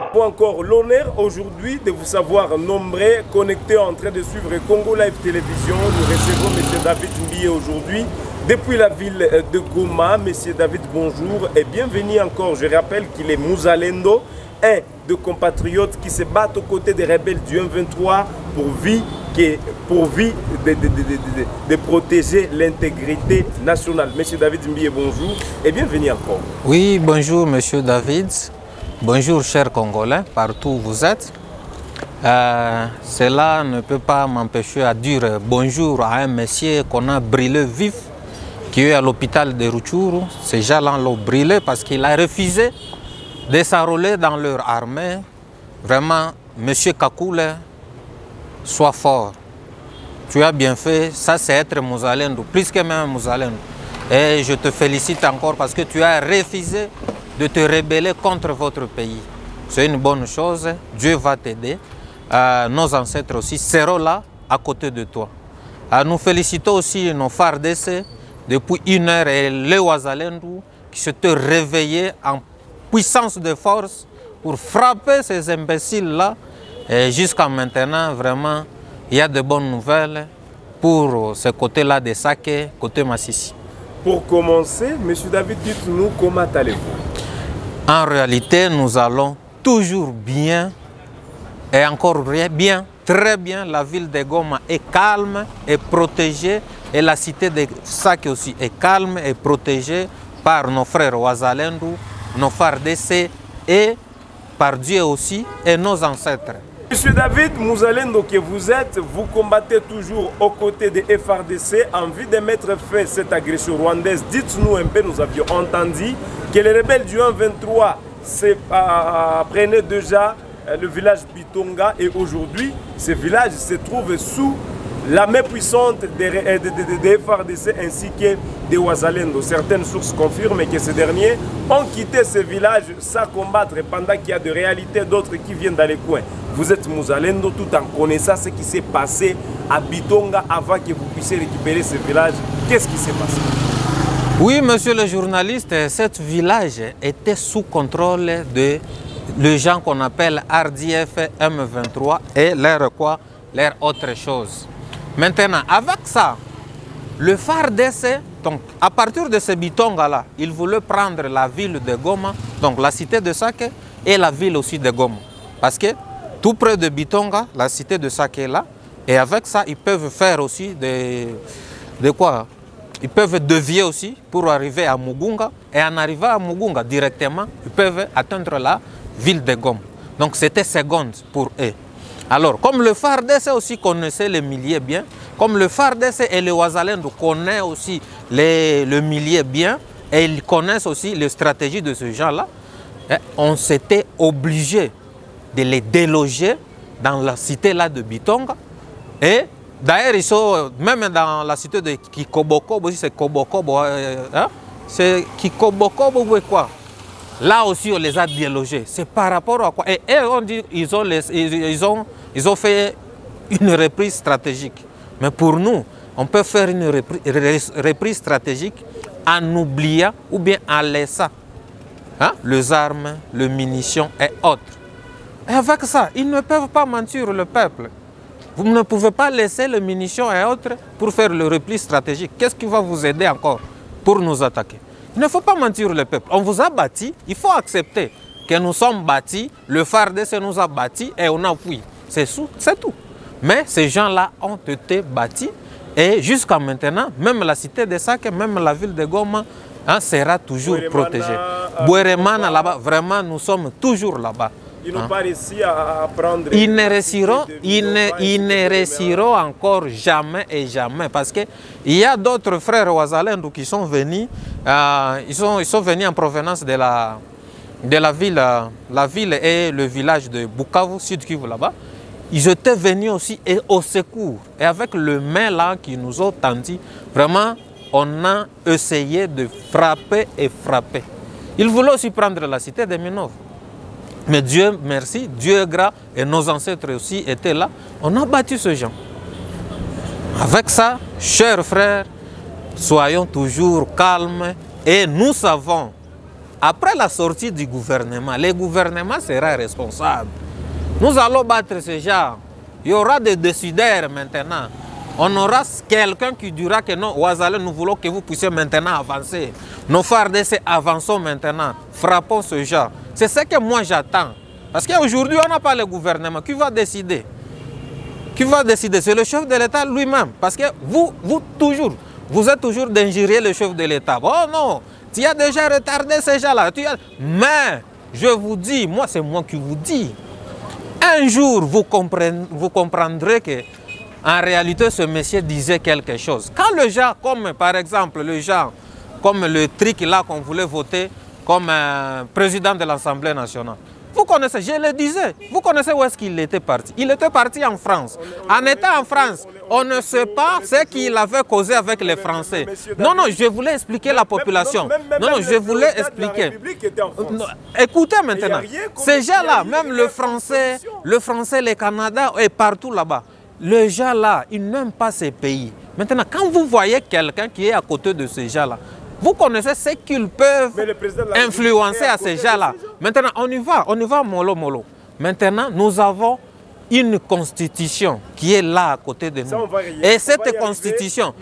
Encore l'honneur aujourd'hui de vous savoir nombreux connectés en train de suivre Congo Live Télévision. Nous recevons M. David Mbié aujourd'hui depuis la ville de Goma. M. David, bonjour et bienvenue encore. Je rappelle qu'il est Muzalendo, un de compatriotes qui se battent aux côtés des rebelles du M23 pour de protéger l'intégrité nationale. M. David Mbié, bonjour et bienvenue encore. Oui, bonjour M. David. Bonjour chers Congolais, partout où vous êtes. Cela ne peut pas m'empêcher à dire bonjour à un monsieur qu'on a brûlé vif, qui est à l'hôpital de Rutshuru. Ces gens-là l'ont brûlé parce qu'il a refusé de s'enrôler dans leur armée. Vraiment, monsieur Kakule, sois fort. Tu as bien fait, ça c'est être Muzalendo, plus que même Muzalendo. Et je te félicite encore parce que tu as refusé de te rebeller contre votre pays. C'est une bonne chose, Dieu va t'aider. Nos ancêtres aussi seront là à côté de toi. Nous félicitons aussi nos FARDC depuis 1 heure et les Wazalendo qui se sont réveillés en puissance de force pour frapper ces imbéciles-là. Et jusqu'à maintenant, vraiment, il y a de bonnes nouvelles pour ce côté-là de Sake, côté Massissi. Pour commencer, M. David, dites-nous comment allez-vous? En réalité, nous allons toujours bien et encore bien, très bien. La ville de Goma est calme et protégée et la cité de Sake aussi est calme et protégée par nos frères Wazalendo, nos FARDC et par Dieu aussi et nos ancêtres. Monsieur David, Muzalendo que vous êtes, vous combattez toujours aux côtés des FARDC en vue de mettre fin à cette agression rwandaise. Dites-nous un peu, nous avions entendu que les rebelles du 1-23 prenaient déjà le village Bitonga et aujourd'hui, ce village se trouve sous la main puissante des FARDC ainsi que des Wazalendo. Certaines sources confirment que ces derniers ont quitté ce village sans combattre pendant qu'il y a de réalités d'autres qui viennent dans les coins. Vous êtes Muzalendo tout en connaissant ce qui s'est passé à Bitonga avant que vous puissiez récupérer ce village. Qu'est-ce qui s'est passé? Oui, monsieur le journaliste, ce village était sous contrôle de les gens qu'on appelle RDF M23 et leur autre chose. Maintenant, avec ça, le FARDC, donc à partir de ce Bitonga-là, il voulait prendre la ville de Goma, donc la cité de Sake et la ville aussi de Goma. Parce que tout près de Bitonga, la cité de Sake est là, et avec ça, ils peuvent faire aussi de quoi? Ils peuvent dévier aussi pour arriver à Mugunga, et en arrivant à Mugunga directement, ils peuvent atteindre la ville de Goma. Donc c'était seconde pour eux. Alors, comme le FARDC aussi connaissait les milliers bien, comme le FARDC et le Wazalendo connaissent aussi le millier bien, et ils connaissent aussi les stratégies de ce genre-là, on s'était obligé de les déloger dans la cité-là de Bitonga. Et d'ailleurs, ils sont même dans la cité de Kikobokobo, c'est Kobokobo, c'est Kikobokobo ou quoi? Là aussi, on les a délogés. C'est par rapport à quoi? Et on dit ils ont fait une reprise stratégique. Mais pour nous, on peut faire une reprise stratégique en oubliant ou bien en laissant les armes, les munitions et autres. Et avec ça, ils ne peuvent pas mentir le peuple. Vous ne pouvez pas laisser les munitions et autres pour faire le repli stratégique. Qu'est-ce qui va vous aider encore pour nous attaquer? Il ne faut pas mentir le peuple. On vous a bâti, il faut accepter que nous sommes bâtis, le FARDC nous a bâtis et on a fui. C'est tout. Mais ces gens-là ont été bâtis et jusqu'à maintenant, même la cité de Sake, même la ville de Goma sera toujours protégée. Bouéremana là-bas, vraiment, nous sommes toujours là-bas. Ils n'ont pas réussi à prendre... Ils ne réussiront encore jamais et jamais parce qu'il y a d'autres frères Wazalendo qui sont venus, ils sont venus en provenance de la ville et le village de Bukavu, Sud Kivu là-bas. Ils étaient venus aussi au secours. Et avec le main là qui nous ont tendu, vraiment, on a essayé de frapper et frapper. Ils voulaient aussi prendre la cité de Minov. Mais Dieu merci, Dieu est grand et nos ancêtres aussi étaient là. On a battu ce gens. Avec ça, chers frères, soyons toujours calmes et nous savons après la sortie du gouvernement, le gouvernement sera responsable. Nous allons battre ce genre. Il y aura des décideurs maintenant. On aura quelqu'un qui dira que non, Ouazalem, nous voulons que vous puissiez maintenant avancer. Nos FARDC, avançons maintenant. Frappons ce genre. C'est ce que moi j'attends. Parce qu'aujourd'hui, on n'a pas le gouvernement. Qui va décider? Qui va décider? C'est le chef de l'État lui-même. Parce que vous êtes toujours d'injurier le chef de l'État. Oh non, tu as déjà retardé ces gens-là. Mais, je vous dis, moi c'est moi qui vous dis, un jour vous comprendrez que en réalité ce monsieur disait quelque chose. Quand le gens, comme par exemple le gens, comme le truc là qu'on voulait voter comme président de l'Assemblée nationale, vous connaissez, je le disais, vous connaissez où est-ce qu'il était parti? Il était parti en France. En étant en France, on ne sait pas ce qu'il avait causé avec les Français. Non, non, je voulais expliquer la population. Non, non, je voulais expliquer. Écoutez maintenant, ces gens-là, même le français, le Canada et partout là-bas, les gens-là, ils n'aiment pas ces pays. Maintenant, quand vous voyez quelqu'un qui est à côté de ces gens-là, vous connaissez ce qu'ils peuvent influencer à ces gens-là. Maintenant, on y va mollo mollo. Maintenant, nous avons une constitution qui est là à côté de nous. Et cette constitution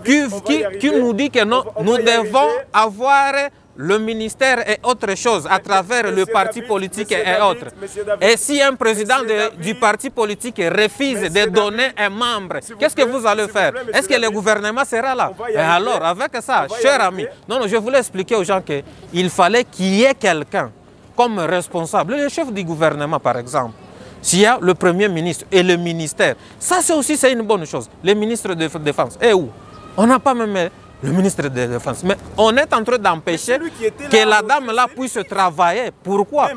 qui nous dit que non, nous devons avoir le ministère et autre chose à travers le parti politique et autres. Et si un président du parti politique refuse de donner un membre, qu'est-ce que vous allez faire? Est-ce que le gouvernement sera là? Et alors, avec ça, cher ami, non, je voulais expliquer aux gens qu'il fallait qu'il y ait quelqu'un comme responsable, le chef du gouvernement par exemple. S'il y a le Premier ministre et le ministère, ça c'est aussi une bonne chose. Le ministre de Défense, et où? On n'a pas même le ministre de la Défense. Mais on est en train d'empêcher que la dame là puisse travailler. Pourquoi?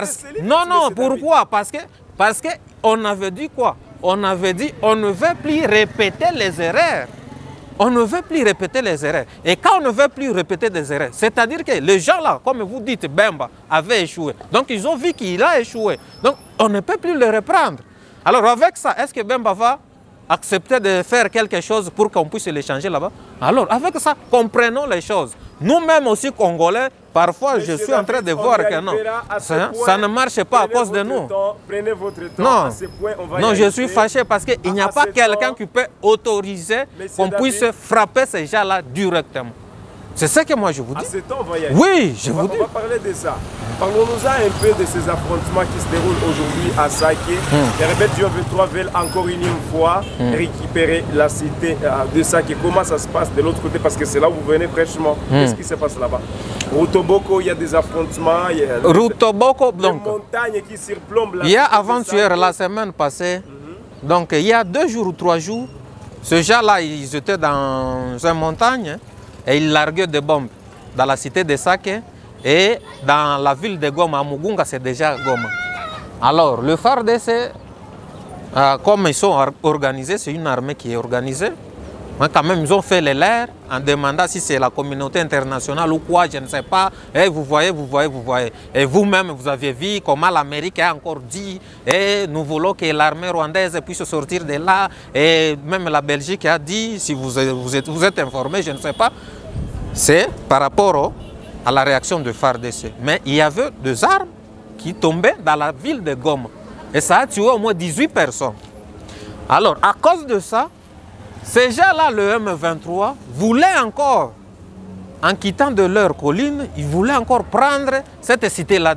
Pourquoi? Parce qu'on avait dit quoi? On avait dit on ne veut plus répéter les erreurs. On ne veut plus répéter les erreurs. Et quand on ne veut plus répéter des erreurs, c'est-à-dire que les gens là, comme vous dites, Bemba avait échoué. Donc ils ont vu qu'il a échoué. Donc on ne peut plus le reprendre. Alors avec ça, est-ce que Bemba va accepter de faire quelque chose pour qu'on puisse l'échanger là-bas? Alors avec ça, comprenons les choses. Nous-mêmes aussi, Congolais, parfois je suis en train de voir que non, ça ne marche pas à cause de nous. Prenez votre temps. Non, non, je suis fâché parce qu'il n'y a pas quelqu'un qui peut autoriser qu'on puisse frapper ces gens-là directement. C'est ce que moi je vous dis. Oui, je vous dis. On va parler de ça. Parlons-nous un peu de ces affrontements qui se déroulent aujourd'hui à Saké. Les rebelles du 23 veulent encore une fois récupérer la cité de Saké. Comment ça se passe de l'autre côté? Parce que c'est là où vous venez fraîchement. Qu'est-ce qui se passe là-bas? Rutoboko, il y a des affrontements. Il y a Rutoboko, des montagnes qui surplombent la il y a avant-hier, la semaine passée, donc il y a 2 jours ou 3 jours, ce gens-là, ils étaient dans une montagne. Et ils larguaient des bombes dans la cité de Saké et dans la ville de Goma. À Mugunga, c'est déjà Goma. Alors, le FARDC, comme ils sont organisés, c'est une armée qui est organisée. Mais quand même, ils ont fait les leurs en demandant si c'est la communauté internationale ou quoi, je ne sais pas. Et vous voyez. Et vous-même, vous aviez vu comment l'Amérique a encore dit et nous voulons que l'armée rwandaise puisse sortir de là. Et même la Belgique a dit, si vous êtes informé, je ne sais pas. C'est par rapport à la réaction de FARDC. Mais il y avait 2 armes qui tombaient dans la ville de Goma. Et ça a tué au moins 18 personnes. Alors, à cause de ça, ces gens-là, le M23, voulaient encore, en quittant de leur colline, ils voulaient encore prendre cette cité-là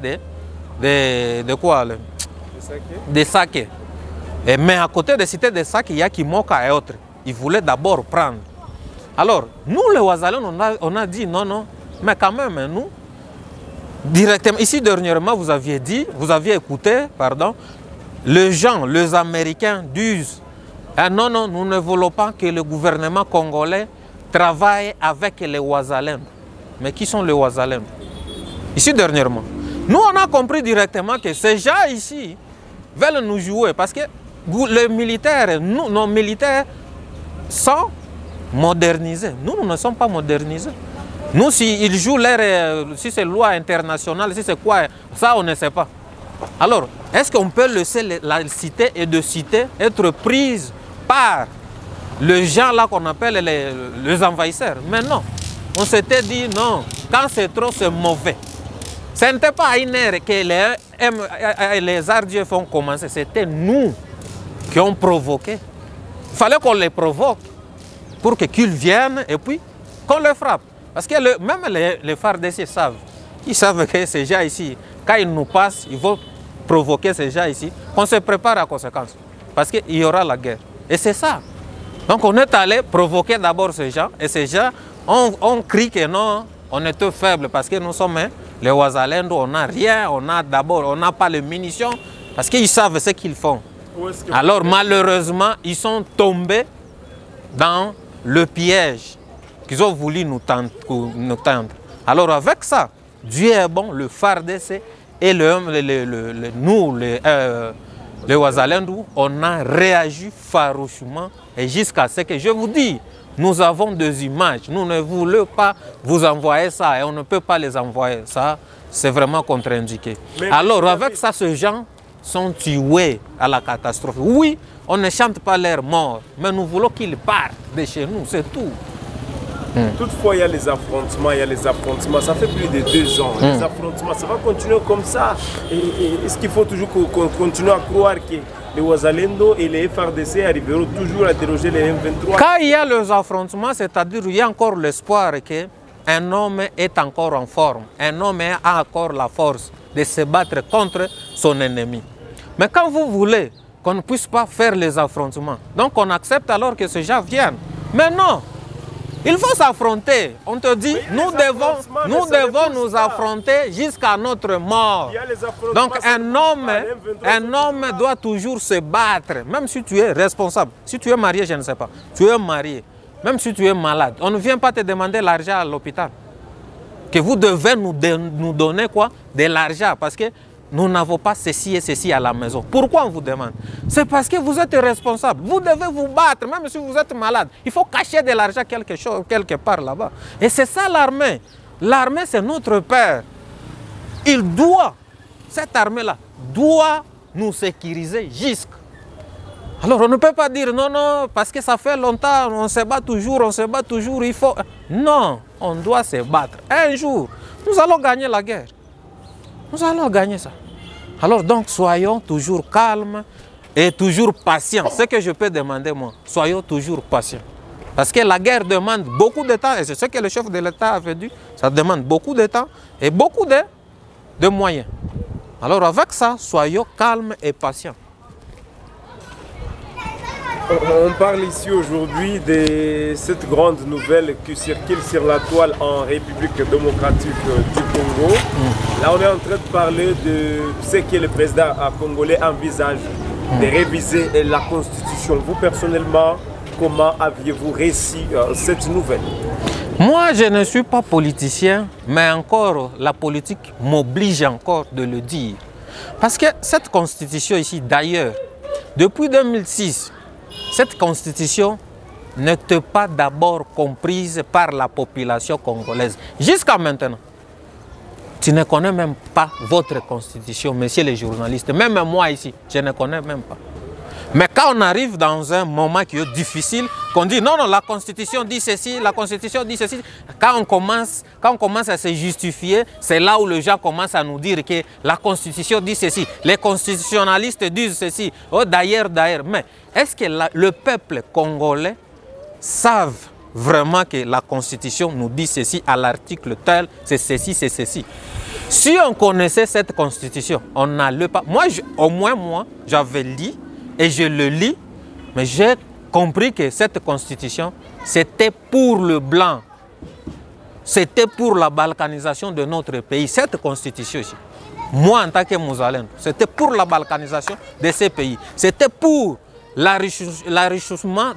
de quoi? De Saké. Mais à côté de la cité de Saké, il y a Kimoka et autres. Ils voulaient d'abord prendre. Alors, nous, les Ouazalem, on a dit non, mais quand même, nous, directement, ici dernièrement, vous aviez écouté, les gens, les Américains disent, non, nous ne voulons pas que le gouvernement congolais travaille avec les Ouazalem. Mais qui sont les Ouazalem? Ici dernièrement. Nous, on a compris directement que ces gens ici veulent nous jouer parce que les militaires, nos militaires sont modernisés. Nous ne sommes pas modernisés. Nous, s'ils jouent si c'est loi internationale, si c'est quoi, ça, on ne sait pas. Alors, est-ce qu'on peut laisser la cité et de cité être prise par les gens là qu'on appelle les envahisseurs? Mais non, on s'était dit non, quand c'est trop, c'est mauvais. Ce n'était pas à une heure que les RDF ont commencé, c'était nous qui ont provoqué. Il fallait qu'on les provoque pour qu'ils viennent et puis qu'on les frappe. Parce que même les FARDC savent. Ils savent que ces gens ici, quand ils nous passent, ils vont provoquer ces gens ici, qu'on se prépare à conséquence. Parce qu'il y aura la guerre. Et c'est ça. Donc on est allé provoquer d'abord ces gens, et ces gens on crie que non, on est tout faible parce que nous sommes les Ouazalendo, on n'a rien, on n'a pas les munitions, parce qu'ils savent ce qu'ils font. Alors malheureusement, ils sont tombés dans le piège qu'ils ont voulu nous tendre. Alors avec ça, Dieu est bon, le FARDC et nous, les Ouazalendo, on a réagi farouchement et jusqu'à ce que je vous dis, nous avons des images, nous ne voulons pas vous envoyer ça et on ne peut pas les envoyer. Ça, c'est vraiment contre-indiqué. Alors avec ça, ces gens sont tués à la catastrophe. Oui, on ne chante pas leur mort, mais nous voulons qu'ils partent de chez nous, c'est tout. Toutefois, il y a les affrontements, ça fait plus de 2 ans. Les affrontements, ça va continuer comme ça. Est-ce qu'il faut toujours qu'on continue à croire que les Ouazalendo et les FARDC arriveront toujours à déroger les M23? Quand il y a les affrontements, c'est-à-dire qu'il y a encore l'espoir qu'un homme est encore en forme, un homme a encore la force de se battre contre son ennemi. Mais quand vous voulez qu'on ne puisse pas faire les affrontements, donc on accepte alors que ces gens viennent. Mais non! Il faut s'affronter. On te dit, nous devons nous affronter jusqu'à notre mort. Donc un homme doit toujours se battre, même si tu es responsable. Si tu es marié, je ne sais pas. Tu es marié, même si tu es malade. On ne vient pas te demander l'argent à l'hôpital. Que vous devez nous donner quoi? De l'argent, parce que nous n'avons pas ceci et ceci à la maison. Pourquoi on vous demande? C'est parce que vous êtes responsable. Vous devez vous battre, même si vous êtes malade. Il faut cacher de l'argent quelque part là-bas. Et c'est ça l'armée. L'armée, c'est notre père. Cette armée-là, doit nous sécuriser jusqu'à. Alors on ne peut pas dire non, non, parce que ça fait longtemps, on se bat toujours, il faut. Non, on doit se battre. Un jour, nous allons gagner la guerre. Nous allons gagner ça. Alors donc, soyons toujours calmes et toujours patients. Ce que je peux demander, moi, soyons toujours patients. Parce que la guerre demande beaucoup de temps, et c'est ce que le chef de l'État avait dit, ça demande beaucoup de temps et beaucoup de moyens. Alors avec ça, soyons calmes et patients. On parle ici aujourd'hui de cette grande nouvelle qui circule sur la toile en République démocratique du Congo. Là, on est en train de parler de ce que le président congolais envisage de réviser la Constitution. Vous, personnellement, comment aviez-vous réussi cette nouvelle? Moi, je ne suis pas politicien, mais encore, la politique m'oblige encore de le dire. Parce que cette Constitution ici, d'ailleurs, depuis 2006, cette constitution n'était pas d'abord comprise par la population congolaise. Jusqu'à maintenant, tu ne connais même pas votre constitution, messieurs les journalistes. Même moi ici, je ne connais même pas. Mais quand on arrive dans un moment qui est difficile, qu'on dit non, non, la constitution dit ceci, la constitution dit ceci, quand on commence à se justifier, c'est là où les gens commencent à nous dire que la constitution dit ceci, les constitutionnalistes disent ceci, oh, d'ailleurs. Mais est-ce que le peuple congolais savent vraiment que la constitution nous dit ceci à l'article tel, c'est ceci, c'est ceci? Si on connaissait cette constitution, on n'allait pas. Moi, au moins moi, j'avais lu. Et je le lis, mais j'ai compris que cette constitution, c'était pour le blanc. C'était pour la balkanisation de notre pays. Cette constitution ici, moi en tant que Mouzalène, c'était pour la balkanisation de ces pays. C'était pour l'enrichissement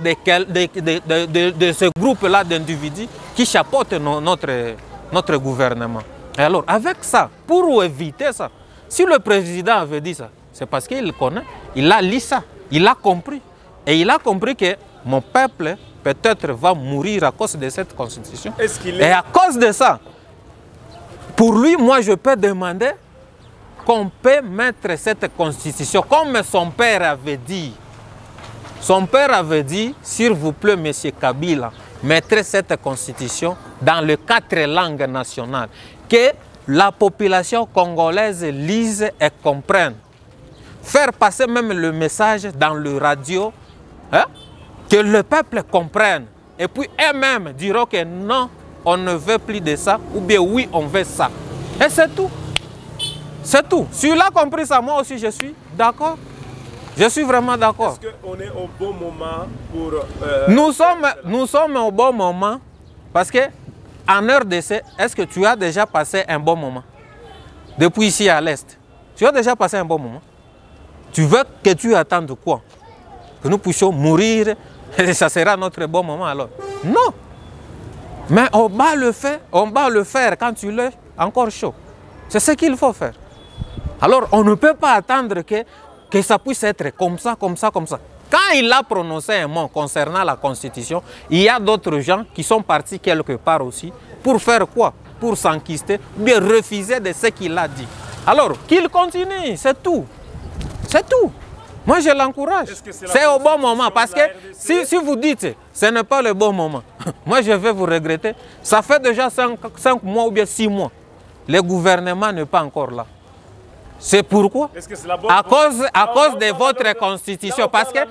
de ce groupe-là d'individus qui chapeautent notre gouvernement. Et alors, avec ça, pour éviter ça, si le président avait dit ça, c'est parce qu'il connaît, il a lu ça, il a compris. Et il a compris que mon peuple peut-être va mourir à cause de cette constitution. Et à cause de ça, pour lui, moi je peux demander qu'on peut mettre cette constitution, comme son père avait dit. Son père avait dit, s'il vous plaît, M. Kabila, mettez cette constitution dans les 4 langues nationales. Que la population congolaise lise et comprenne. Faire passer même le message dans le radio, hein, que le peuple comprenne. Et puis eux-mêmes diront que non, on ne veut plus de ça, ou bien oui, on veut ça. Et c'est tout. C'est tout. Si tu l'as compris ça, moi aussi je suis d'accord. Je suis vraiment d'accord. Est-ce qu'on est au bon moment pour... Nous sommes au bon moment parce que en RDC, est-ce que tu as déjà passé un bon moment? Depuis ici à l'Est, tu as déjà passé un bon moment? Tu veux que tu attendes quoi? Que nous puissions mourir et ça sera notre bon moment alors? Non. Mais on va le faire quand tu l'es encore chaud. C'est ce qu'il faut faire. Alors on ne peut pas attendre que ça puisse être comme ça, comme ça, comme ça. Quand il a prononcé un mot concernant la Constitution, il y a d'autres gens qui sont partis quelque part aussi pour faire quoi? Pour s'enquister, bien refuser de ce qu'il a dit. Alors qu'il continue, c'est tout. C'est tout. Moi je l'encourage. C'est au bon moment parce que si vous dites ce n'est pas le bon moment, moi je vais vous regretter. Ça fait déjà 5 mois ou bien 6 mois. Le gouvernement n'est pas encore là. C'est pourquoi? À cause de votre constitution. Parce que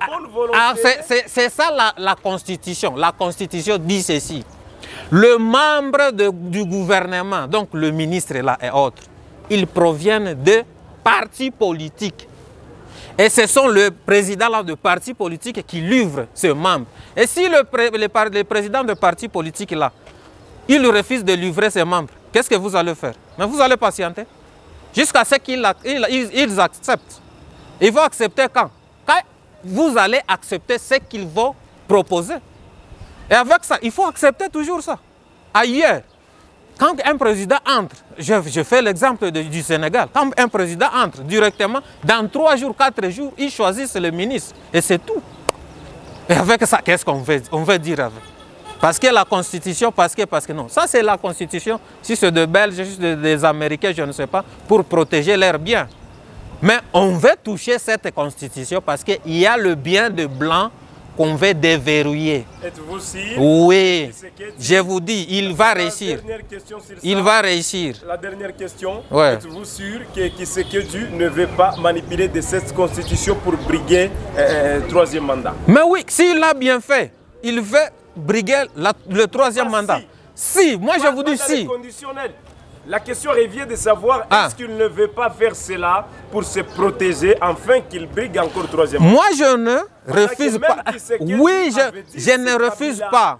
c'est ça la constitution. La constitution dit ceci. Le membre du gouvernement, donc le ministre là et autres, ils proviennent de partis politiques. Et ce sont le président là, de partis politiques qui livre ce membre. Et si le président de parti politique là, il refuse de livrer ses membres, qu'est-ce que vous allez faire? Mais vous allez patienter. Jusqu'à ce qu'ils acceptent. Ils vont accepter quand? Quand vous allez accepter ce qu'ils vont proposer. Et avec ça, il faut accepter toujours ça. Ailleurs, quand un président entre, je fais l'exemple du Sénégal, quand un président entre directement, dans 3 jours, 4 jours, ils choisissent le ministre. Et c'est tout. Et avec ça, qu'est-ce qu'on veut dire avec? Parce que la Constitution, parce que non. Ça, c'est la Constitution. Si c'est de Belges, si c'est des Américains, je ne sais pas, pour protéger leurs biens. Mais on veut toucher cette Constitution parce qu'il y a le bien de blanc qu'on veut déverrouiller. Êtes-vous sûr? Oui. Je vous dis, il va réussir. Il va réussir. La dernière question. Ouais. Êtes-vous sûr que Tshisekedi ne veut pas manipuler de cette Constitution pour briguer un 3e mandat? Mais oui, s'il l'a bien fait, il veut briguer le 3e mandat. Si, moi je vous dis si. La question revient de savoir est-ce qu'il ne veut pas faire cela pour se protéger afin qu'il brigue encore 3e mandat. Moi je ne refuse pas. Oui, je ne refuse pas.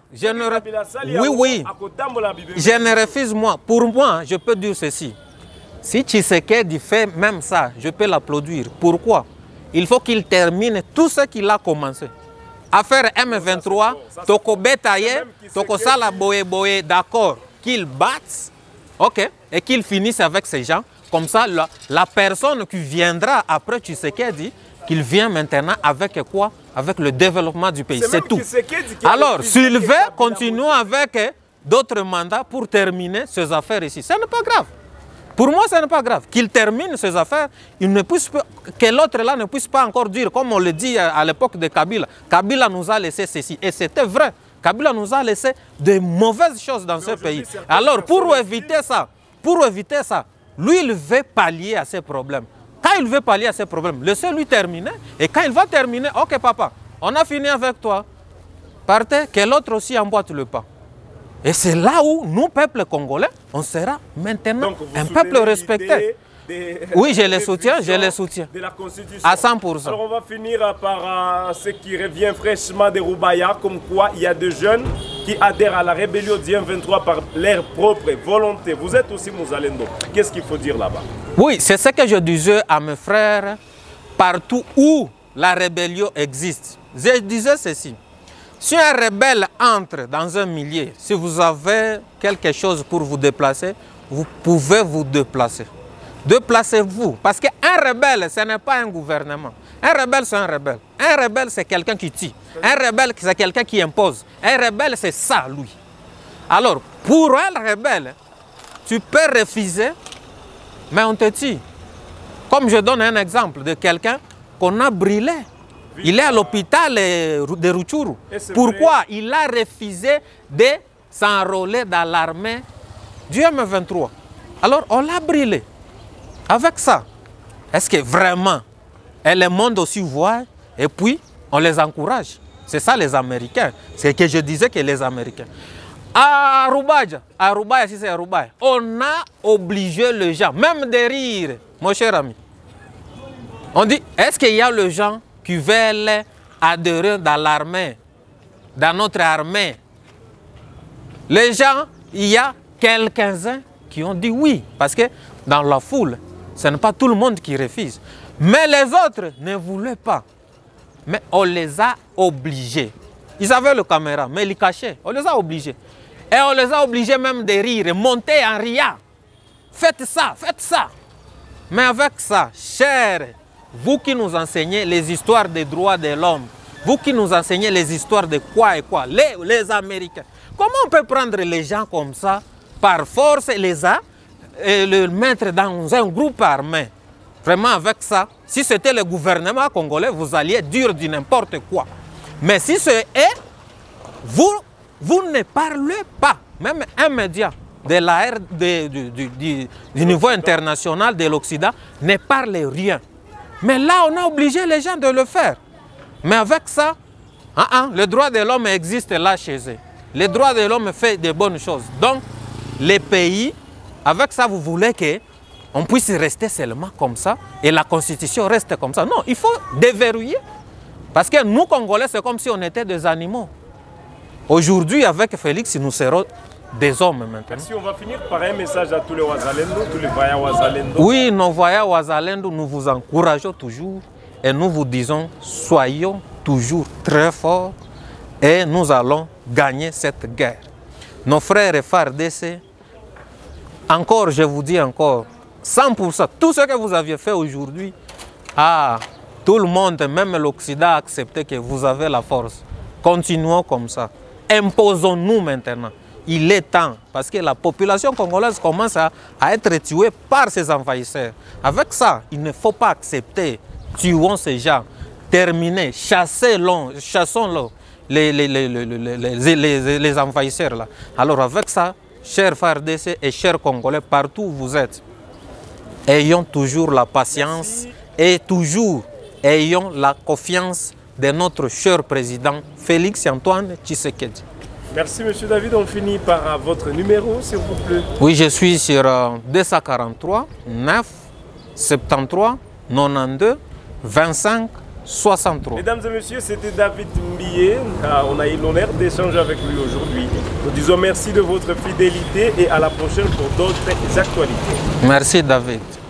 Oui. Je ne refuse moi. Pour moi, je peux dire ceci. Si Tshisekedi fait même ça, je peux l'applaudir. Pourquoi? Il faut qu'il termine tout ce qu'il a commencé. Affaire M23, Toko Betaye, Toko Sala Boye, d'accord, qu'ils battent, ok, et qu'ils finissent avec ces gens. Comme ça, la personne qui viendra après Tshisekedi, qu'il vient maintenant avec quoi? Avec le développement du pays, c'est tout. Alors, s'il veut, continuons avec d'autres mandats pour terminer ces affaires ici. Ce n'est pas grave. Pour moi, ce n'est pas grave. Qu'il termine ses affaires, que l'autre là ne puisse pas encore dire, comme on le dit à l'époque de Kabila. Kabila nous a laissé ceci. Et c'était vrai. Kabila nous a laissé de mauvaises choses dans ce pays. Alors, pour éviter ça, lui, il veut pallier à ces problèmes. Quand il veut pallier à ces problèmes, laissez-lui terminer. Et quand il va terminer, ok papa, on a fini avec toi. Partez, que l'autre aussi emboîte le pas. Et c'est là où nous, peuple congolais, on sera maintenant un peuple respecté. Oui, je les soutiens, de la Constitution. À 100%. Alors on va finir par ce qui revient fraîchement de Roubaya, comme quoi il y a des jeunes qui adhèrent à la rébellion du M23 par leur propre volonté. Vous êtes aussi Mouzalendo. Qu'est-ce qu'il faut dire là-bas? Oui, c'est ce que je disais à mes frères, partout où la rébellion existe. Je disais ceci. Si un rebelle entre dans un milieu, si vous avez quelque chose pour vous déplacer, vous pouvez vous déplacer. Déplacez-vous. Parce qu'un rebelle, ce n'est pas un gouvernement. Un rebelle, c'est un rebelle. Un rebelle, c'est quelqu'un qui tue. Un rebelle, c'est quelqu'un qui impose. Un rebelle, c'est ça, lui. Alors, pour un rebelle, tu peux refuser, mais on te tue. Comme je donne un exemple de quelqu'un qu'on a brûlé. Il est à l'hôpital de Rutshuru. Pourquoi? Il a refusé de s'enrôler dans l'armée du M23. Alors on l'a brûlé. Avec ça, est-ce que vraiment, et le monde aussi voit, et puis on les encourage. C'est ça les Américains. C'est que je disais que les Américains. À Aruba, si c'est Aruba, on a obligé les gens, même de rire, mon cher ami. On dit, est-ce qu'il y a les gens qui veulent adhérer dans l'armée, dans notre armée? Les gens, il y a quelques-uns qui ont dit oui, parce que dans la foule, ce n'est pas tout le monde qui refuse. Mais les autres ne voulaient pas. Mais on les a obligés. Ils avaient le caméra, mais ils les cachaient. On les a obligés. Et on les a obligés même de rire, monter en riant. Faites ça, faites ça. Mais avec ça, chers, vous qui nous enseignez les histoires des droits de l'homme, vous qui nous enseignez les histoires de quoi et quoi, les Américains, comment on peut prendre les gens comme ça, par force, et les mettre dans un groupe armé? Vraiment avec ça, si c'était le gouvernement congolais, vous alliez dire du n'importe quoi. Mais si c'est vous ne parlez pas, même un média du niveau international de l'Occident ne parle rien. Mais là, on a obligé les gens de le faire. Mais avec ça, le droit de l'homme existe là chez eux. Le droit de l'homme fait de bonnes choses. Donc, les pays, avec ça, vous voulez qu'on puisse rester seulement comme ça et la constitution reste comme ça. Non, il faut déverrouiller. Parce que nous, Congolais, c'est comme si on était des animaux. Aujourd'hui, avec Félix, nous serons des hommes maintenant. Merci, on va finir par un message à tous les Wazalendo, tous les voyants Wazalendo. Oui, nos voyants Wazalendo, nous vous encourageons toujours et nous vous disons, soyons toujours très forts et nous allons gagner cette guerre. Nos frères et FARDC, encore, je vous dis encore, 100%, tout ce que vous aviez fait aujourd'hui, tout le monde, même l'Occident, a accepté que vous avez la force. Continuons comme ça. Imposons-nous maintenant. Il est temps, parce que la population congolaise commence à être tuée par ces envahisseurs. Avec ça, il ne faut pas accepter. Tuons ces gens. Terminez. Chassons-les, les envahisseurs là. Alors avec ça, chers FARDC et chers Congolais, partout où vous êtes, ayons toujours la patience. Merci. Et toujours ayons la confiance de notre cher président Félix-Antoine Tshisekedi. Merci M. David, on finit par votre numéro s'il vous plaît. Oui, je suis sur 243 9 73 92 25 63. Mesdames et messieurs, c'était David Mbié. On a eu l'honneur d'échanger avec lui aujourd'hui. Nous disons merci de votre fidélité et à la prochaine pour d'autres actualités. Merci David.